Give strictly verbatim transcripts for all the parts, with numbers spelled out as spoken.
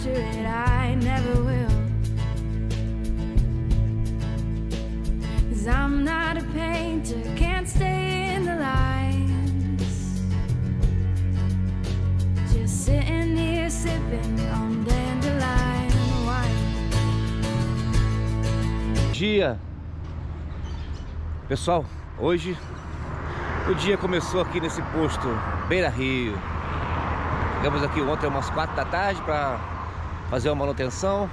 capture it, I never will. 'Cause I'm not a painter, can't stay in the lines. Just sitting here sipping on dandelion wine. Dia, pessoal, hoje o dia começou aqui nesse posto Beira Rio. Chegamos aqui ontem umas quatro da tarde para fazer uma manutenção.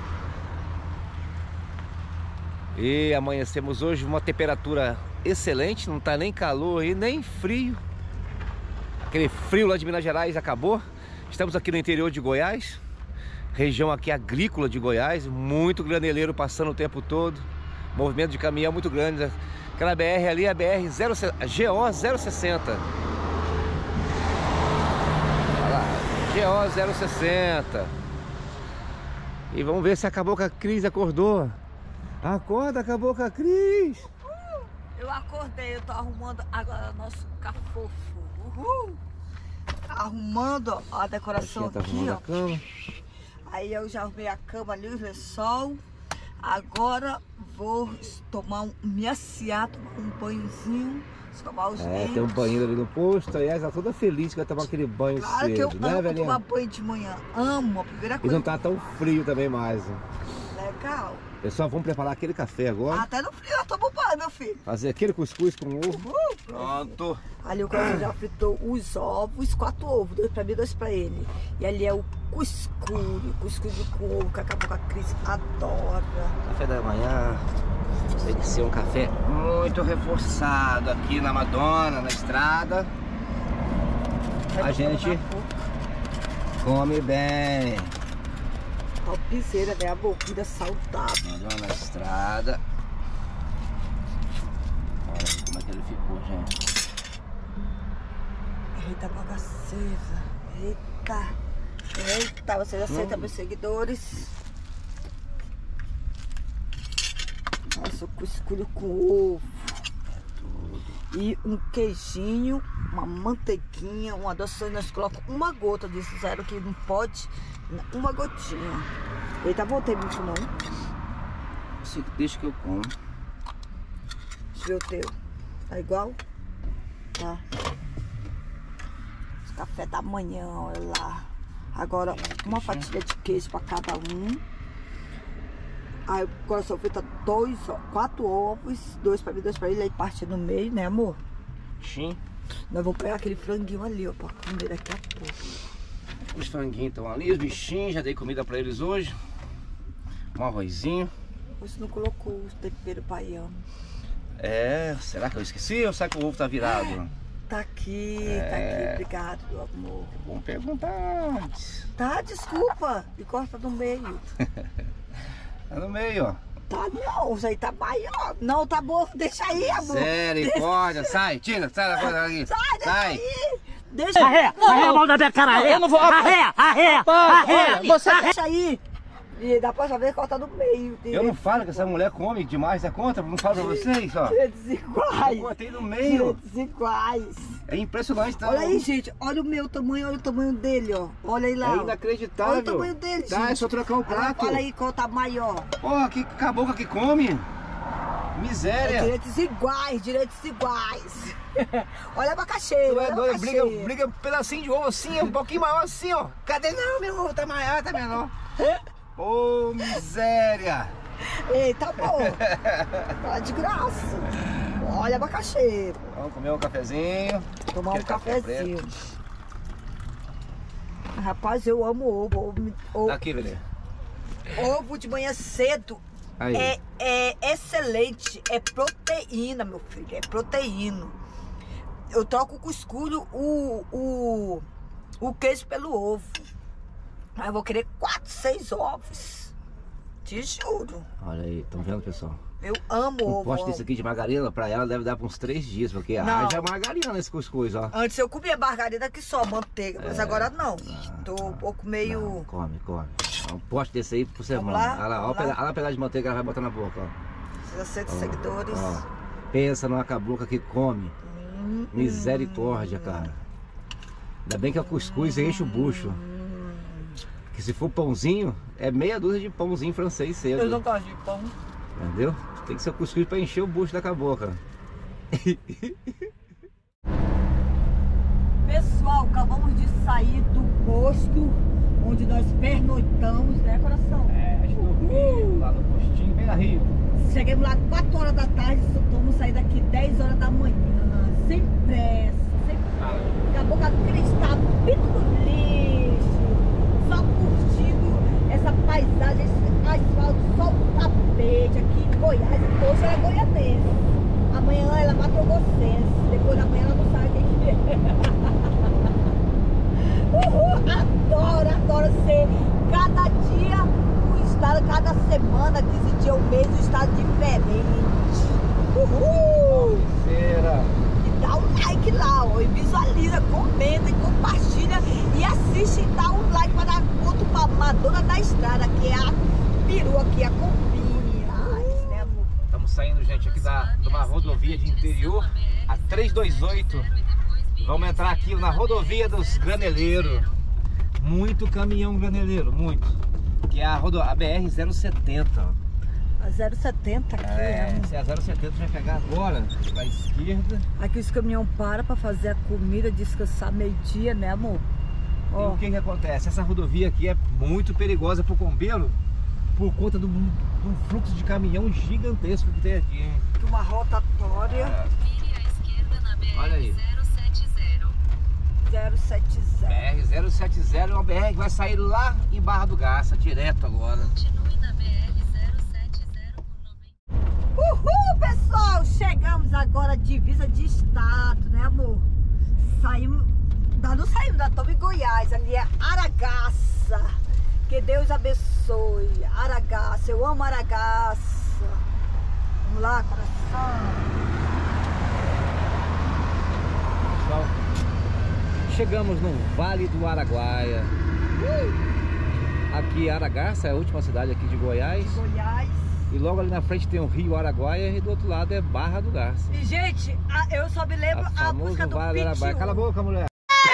E amanhecemos hoje uma temperatura excelente, não tá nem calor e nem frio. Aquele frio lá de Minas Gerais acabou. Estamos aqui no interior de Goiás, região aqui agrícola de Goiás, muito graneleiro passando o tempo todo. Movimento de caminhão muito grande. Aquela B R ali é a B R G O zero sessenta. Olha lá, G O zero sessenta. E vamos ver se acabou com a Cris, acordou. Acorda, acabou com a Cris. Uhul. Eu acordei, eu tô arrumando agora nosso cafofo. Uhul. Arrumando ó, a decoração tá aqui, ó. A cama. Aí eu já arrumei a cama ali, o lençol. Agora vou tomar um, me aciar, tomar um banhozinho, escovar os É, dentes. tem um banheiro ali no posto, aí ela tá toda feliz que vai tomar aquele banho Claro cedo, que eu né, amo velhinha? tomar banho de manhã, amo, a primeira E coisa. não tá tão frio também mais. Né? Legal. Pessoal, vamos preparar aquele café agora. Até no frio eu tomo banho, meu filho. Fazer aquele cuscuz com ovo. Uhul. Pronto. Ali o cara já fritou os ovos, quatro ovos, dois pra mim, dois pra ele. E ali é o cuscuz, cuscuz com ovo, que acabou com a Cris adora. Café da manhã tem que ser um café muito reforçado aqui na Madonna, na estrada. A gente come bem. Topzera, né? A boquinha saudável. Madonna na estrada. Olha aí como é que ele ficou, gente. Eita, bagaceira. Eita. Eita, vocês aceitam meus seguidores? Nossa, o cuscuz com ovo. E um queijinho, uma manteiguinha, uma doce. Nós colocamos uma gota disso, zero que não pode. Uma gotinha. Eita, voltei muito não. Você deixa que eu como. Deixa eu ver o teu. Tá igual? Tá. Esse café da manhã, olha lá. Agora, uma fatia de queijo para cada um. Aí, agora só feita dois, ó, quatro ovos, dois para mim, dois para ele, aí parte no meio, né, amor? Sim. Nós vamos pegar aquele franguinho ali, ó, para comer daqui a pouco. Os franguinhos estão ali, os bichinhos, já dei comida para eles hoje. Um arrozinho. Você não colocou o tempero baiano. É, será que eu esqueci ou será que o ovo tá virado? Tá aqui, É. tá aqui, obrigado, meu amor. Vamos perguntar antes. Tá, desculpa, me corta no meio. Tá no meio, ó. Tá não, isso aí tá maior. Não, tá bom, deixa aí, amor. Misericórdia, sai, tira, sai da coisa aqui. Sai, deixa Sai. aí. Deixa Arreia, arreia a mão da minha cara, arreia. Eu não vou. Arreia, arreia, arreia. Você deixa aí. E da próxima vez corta no meio. Eu não falo que essa mulher come demais da conta, não falo pra vocês, ó. Direitos iguais. Eu cortei no meio. Direitos iguais. É impressionante, tá? Olha aí, gente. Olha o meu tamanho, olha o tamanho dele, ó. Olha aí lá. É ó. inacreditável. Olha o tamanho dele, Tá, gente. é só trocar o prato. Olha aí qual tá maior. Porra, que cabocla que come. Miséria. É direitos iguais, direitos iguais. Olha a macaxeira, Tu é olha a doido, briga, macaxeira. briga um pedacinho de ovo assim, um pouquinho maior assim, ó. Cadê? Não, meu ovo tá maior, tá menor. Ô, miséria. Ei, tá bom. Tá de graça. Olha a macaxeira. Vamos comer um cafezinho. Tomar um Aquele café cafezinho. Rapaz, eu amo ovo. Ovo, ovo, Aqui, Belê. ovo de manhã cedo Aí. é, é excelente. É proteína, meu filho. É proteína. Eu troco o cuscuz, o, o, o queijo pelo ovo. Aí eu vou querer quatro, seis ovos. Te juro. Olha aí, estão vendo, pessoal? Eu amo Um ovo. pote amo. desse aqui de margarina, pra ela deve dar pra uns três dias, porque Não. haja margarina nesse cuscuz, ó. Antes eu comia margarina aqui só, manteiga, mas É. agora não. Tô um pouco meio... Não, come, come. Um pote desse aí por semana. lá? Olha lá, Vamos olha, lá? pegar, olha a pedaço de manteiga que ela vai botar na boca, ó. Vocês aceitam Ó, seguidores. ó. Pensa numa cabocla que come. Hum, Misericórdia, cara. Ainda bem que é o cuscuz e enche o bucho. Que se for pãozinho, é meia dúzia de pãozinho francês cedo. Eu não gosto de pão. Entendeu? Tem que ser cuscuz pra encher o bucho da cabocla. Pessoal, acabamos de sair do posto onde nós pernoitamos, né, coração? É, a gente dormiu lá no postinho, bem na Rio. Chegamos lá quatro horas da tarde, vamos sair daqui dez horas da manhã, sem pressa, sem pressa. Acabou com aquele estabito do lixo, só curtindo essa paisagem, esse asfalto, só o tapete aqui em Goiás. Hoje ela é goianense, amanhã ela é matogrossense, depois da manhã ela não sabe quem que é. Uhul, adoro, adoro ser cada dia um estado, cada semana, quinze dias, um mês, um estado diferente. Uhul! E dá um like lá, ó, e visualiza, comenta e compartilha e assiste e dá um like para dar ponto pra Madonna da Estrada, que é a perua, que é a Compinhas, né, amor? Estamos saindo, gente, aqui da, de uma rodovia de interior, a trezentos e vinte e oito. Vamos entrar aqui na rodovia dos graneleiros. Muito caminhão graneleiro, muito. Que é a, rodo... a B R zero setenta. A zero setenta aqui, é, é. Se a zero setenta vai pegar agora, pra esquerda. Aqui os caminhões param pra fazer a comida, descansar meio-dia, né, amor? E Ó. o que que acontece? Essa rodovia aqui é muito perigosa pro combeiro por conta do, do fluxo de caminhão gigantesco que tem aqui. Uma rotatória. É. Vire à esquerda na B R Olha aí. zero sete zero. zero sete B zero. R zero setenta é uma B R que vai sair lá em Barra do Garça, direto agora. Continue na B R zero sete zero por noventa. Uhul, pessoal! Chegamos agora divisa de estado, né, amor? Saímos, não, não saímos, nós estamos em Goiás, ali é Aragaça. Que Deus abençoe. Aragaça, eu amo Aragaça. Vamos lá, coração. Pessoal, chegamos no Vale do Araguaia. Aqui Aragaça é a última cidade aqui de Goiás. De Goiás. E logo ali na frente tem o Rio Araguaia e do outro lado é Barra do Garça. E, gente, a- eu só me lembro A a, famoso música do Vale do Araguaia. Cala a Pitiu. boca, mulher.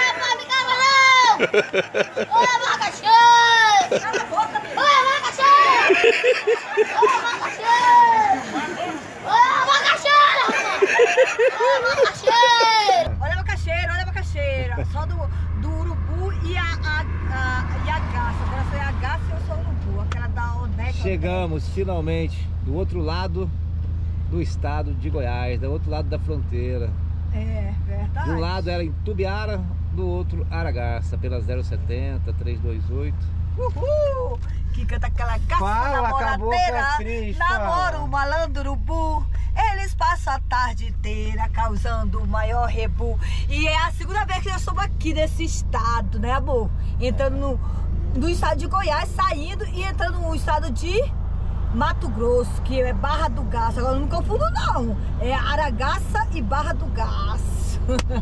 Olha a macaxeira, olha a macaxeira. Só do, do urubu e a, a, a, e a garça. Agora sou a garça e eu sou o urubu. Aquela da Oneca. Chegamos finalmente do outro lado do estado de Goiás, do outro lado da fronteira. É, verdade. De um lado era em Tubiara, do outro Aragaça, pela zero setenta, trezentos e vinte e oito. Uhul! Que canta aquela garça Fala, namoradeira. Cabocla Cris, Namora fala. o malandro urubu. Eles passam a tarde inteira causando o maior rebu. E é a segunda vez que nós estamos aqui nesse estado, né, amor? Entrando no, no estado de Goiás, saindo e entrando no estado de Mato Grosso, que é Barra do Garça. Agora eu não confundo, não. É Aragaça e Barra do Garça.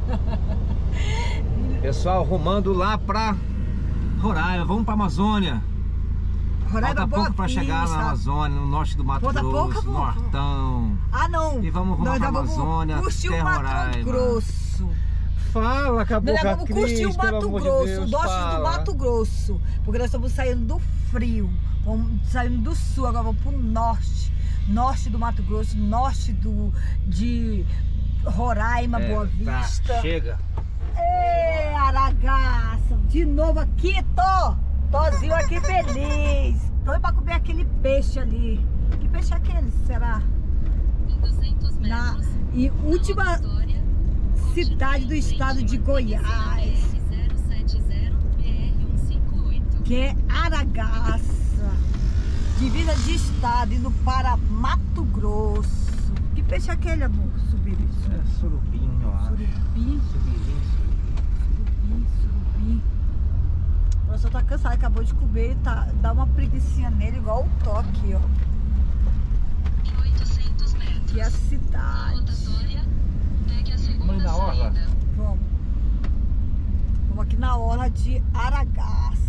Pessoal, rumando lá pra Roraima, vamos pra Amazônia. Roraima, Falta Boa pouco pra chegar Vista. na Amazônia, no norte do Mato Falta pouco, Grosso, amor? Nortão. Ah, não. E vamos rumar Nós pra já vamos Amazônia curtir até o Mato Roraima. Grosso. Fala, Nós já Cabocla vamos curtir Cris, o pelo Mato amor de Grosso, Deus, o norte do fala. Mato Grosso. Porque nós estamos saindo do frio. Vamos saindo do sul, agora vamos pro norte. Norte do Mato Grosso, norte do, de Roraima, É, Boa tá, Vista. chega. Ê, Aragaça, de novo aqui, tô. Tozinho aqui feliz. Tô pra comer aquele peixe ali. Que peixe é aquele, será? Em duzentos Na metros. e última rotatória, cidade do continue em estado frente de uma Goiás, B R zero sete zero B R cento e cinquenta e oito. que é Aragaça. Divisa de estado, indo para Mato Grosso. Que peixe é aquele, amor? Subir isso. É surubim, eu acho. Surubim, Subirim, surubim, surubim. O senhor tá cansado, acabou de comer e tá, dá uma preguicinha nele, igual o toque, ó. Em oitocentos metros. Que é a cidade. Rotatória, pegue a segunda Vamos ir na orla? saída. Vamos. Vamos aqui na orla de Aragaça.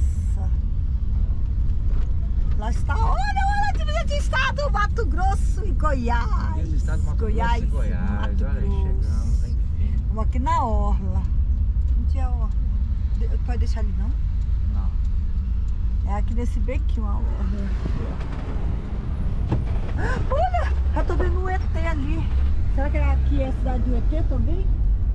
Lá está, olha, olha a divisa de estado, Mato Grosso e Goiás. Esse estado de Mato Goiás, Grosso e Goiás. Mato Olha aí, Grosso. chegamos, enfim. Vamos aqui na orla. Onde é a orla? De- Pode deixar ali, não? Não. É aqui nesse bequinho, ó. Olha, já tô vendo um E T ali. Será que aqui é a cidade do E T também?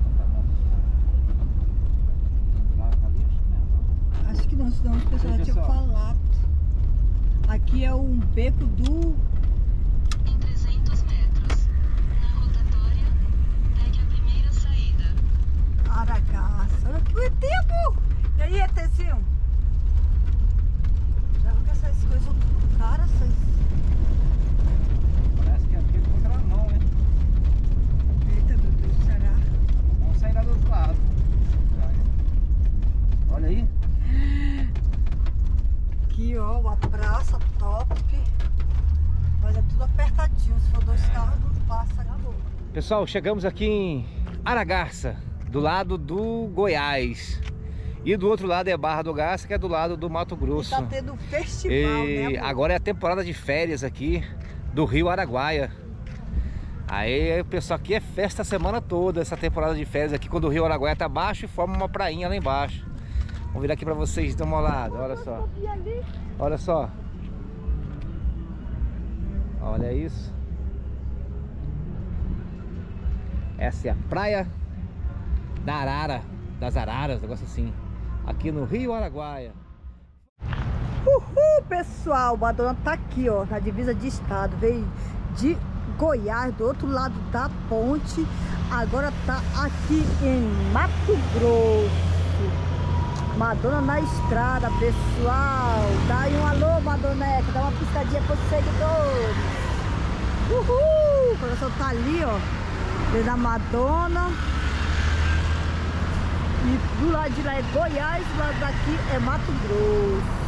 Acho que não, senão as pessoas já tinham falado. Aqui é um beco do... Em trezentos metros, na rotatória, pegue a primeira saída. Aragaça. Olha aqui o E T, amor. E aí, ETzinho? Já viu que essas coisas são tudo caras, essas... Parece que aqui é contramão, hein? Eita, meu Deus, será? Vamos sair lá do outro lado. Olha aí. Aqui, ó, uma praça top. Mas é tudo apertadinho. Se for dois carros, não passa, acabou. Pessoal, chegamos aqui em Aragarça, do lado do Goiás. E do outro lado é Barra do Garça, que é do lado do Mato Grosso. Tá tendo um festival, E né, amor? agora é a temporada de férias aqui do Rio Araguaia. Aí o pessoal aqui é festa a semana toda, essa temporada de férias aqui, quando o Rio Araguaia tá baixo e forma uma prainha lá embaixo. Vamos virar aqui pra vocês dar uma olhada, olha só. Olha só. Olha isso. Essa é a praia da Arara, das Araras, negócio assim. Aqui no Rio Araguaia. Uhul, pessoal, a dona tá aqui, ó, na divisa de estado. Veio de Goiás, do outro lado da ponte. Agora tá aqui em Mato Grosso. Madonna na estrada, pessoal. Dá aí um alô, Madoneca. Dá uma piscadinha pros seguidores. Uhul! O coração tá ali, ó. Vem da Madonna. E do lado de lá é Goiás, do lado daqui é Mato Grosso.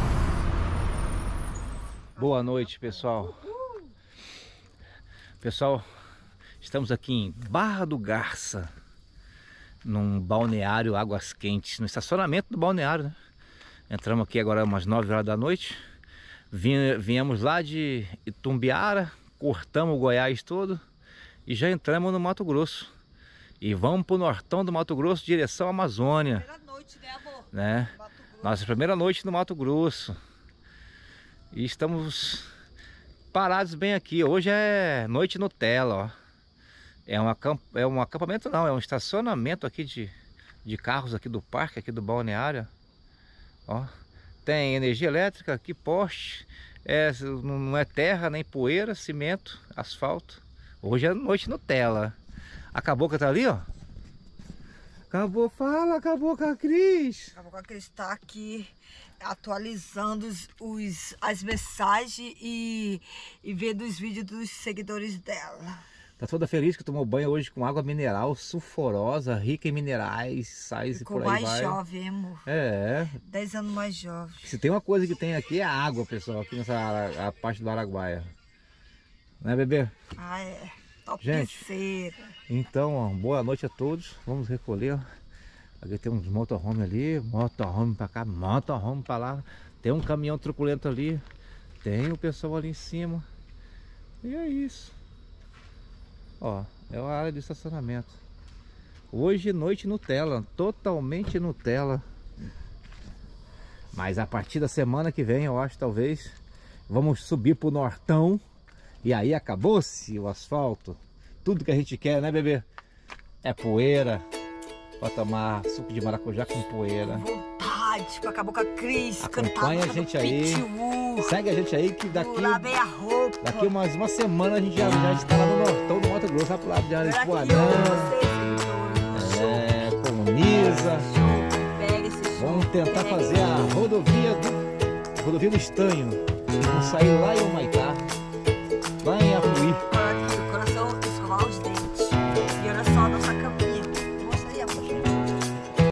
Boa noite, pessoal. Pessoal, estamos aqui em Barra do Garça, num balneário Águas Quentes, no estacionamento do balneário, né? Entramos aqui agora umas nove horas da noite. Viemos lá de Itumbiara, cortamos o Goiás todo e já entramos no Mato Grosso. E vamos pro nortão do Mato Grosso, direção à Amazônia. Primeira noite, né, amor? Né? Nossa primeira noite no Mato Grosso. E estamos parados bem aqui. Hoje é noite Nutella, ó. É um, acamp... é um acampamento não, é um estacionamento aqui de, de carros aqui do parque, aqui do balneário. Ó. Tem energia elétrica aqui, poste. É, não é terra, nem poeira, cimento, asfalto. Hoje é noite Nutella. A Cabocla tá ali, ó. Acabou, fala, acabou com a Cris. Acabou com a Cris tá aqui atualizando os, os, as mensagens e, e vendo os vídeos dos seguidores dela. Tá toda feliz que tomou banho hoje com água mineral sulfurosa, rica em minerais, sais e por aí vai. Ficou mais jovem, amor. É. dez anos mais jovem. Se tem uma coisa que tem aqui é a água, pessoal, aqui nessa a parte do Araguaia. Né, bebê? Ah, é. Gente, então, ó, boa noite a todos. Vamos recolher, ó. Aqui tem uns motorhome ali, motorhome pra cá, motorhome pra lá. Tem um caminhão truculento ali. Tem o pessoal ali em cima. E é isso. Ó, é a área de estacionamento. Hoje noite Nutella, totalmente Nutella. Mas a partir da semana que vem, eu acho, talvez, vamos subir pro nortão. E aí acabou-se o asfalto. Tudo que a gente quer, né, bebê? É poeira. Pra tomar suco de maracujá com poeira. Vontade, pra acabar com a Cris. Acompanha a gente aí. Segue a gente aí que daqui, lavei a roupa. daqui umas uma semana a gente já, já está lá no nortão do Mato Grosso, lá pro lado de Aripuanã. É, coloniza. Vamos tentar fazer a rodovia do, rodovia do Estanho. Vamos sair lá em Humaitá. Lá em